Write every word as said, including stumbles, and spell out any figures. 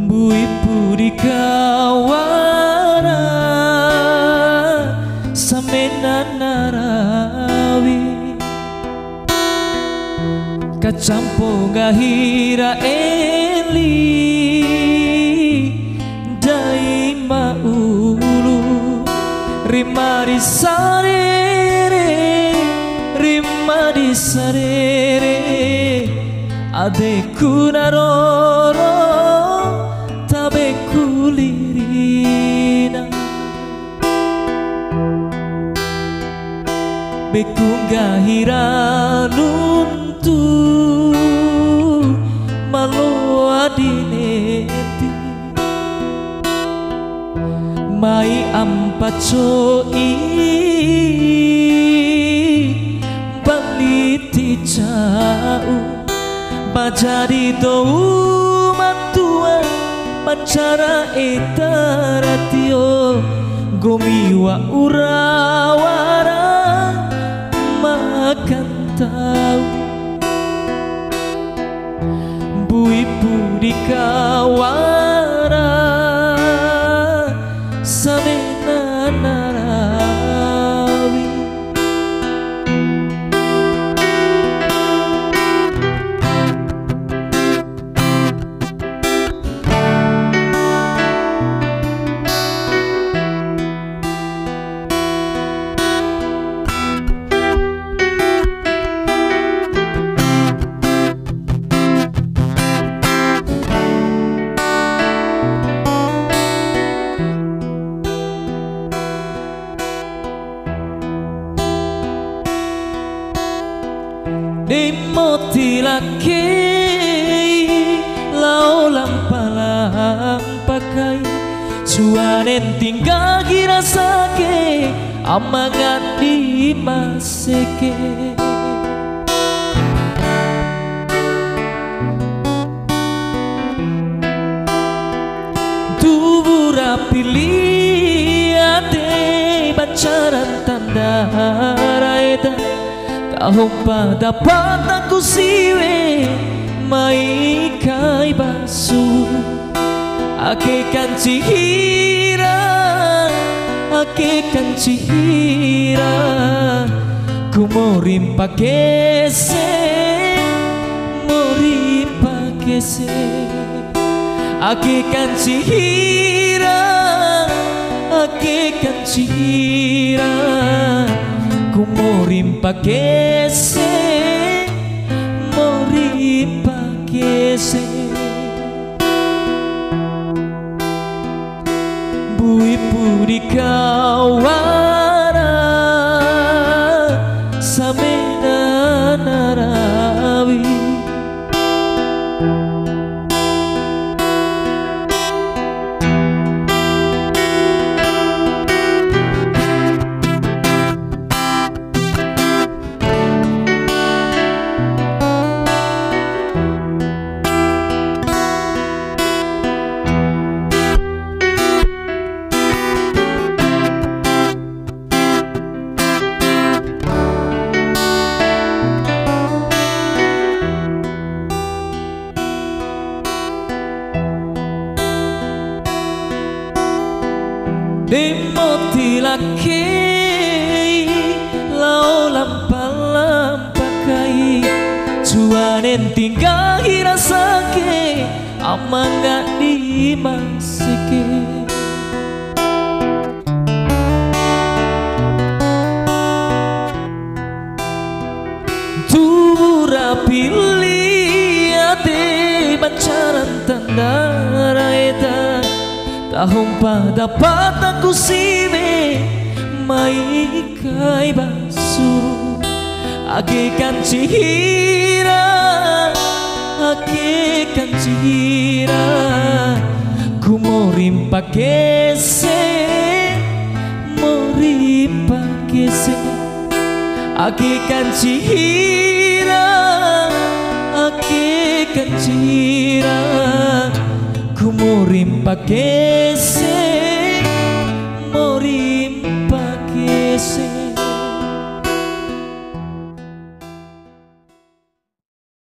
Bu-ibu di kawana samena narawi kacampo gahira eli dai maulu rima di sarere rima di sarere adekku naroro tabe kulirina bekunga hiraluntu malo adineti mai ampacoi baliti jauh bajadi dou matua pancara etaratio gomiwa urawara makan tahu bu-ibu di kawara samena narawi Dimoti laki lau lampalang-pakai suanen tinggal kira sake amangan di maseke tubura pilih ade bacaran tanda raida tahun pada pataku siwe mai kai basu ake kanci hira ake kanci hira kumorim pakese morim pakese ake kanci hira ake kanci hira morim pakese morim pakese bu-ibu di kawara samena narawi Dimoti laki lau lampa-lampakai cuanen tinggal hira sake aman gak dimasike tubura pilih ade bacaran tanda raita tahun pada pataku siwe mai kai basu ake kanci hira ake kanci hira kumorim pakese morim pakese ake kanci hira ake kanci hira kumorim pakese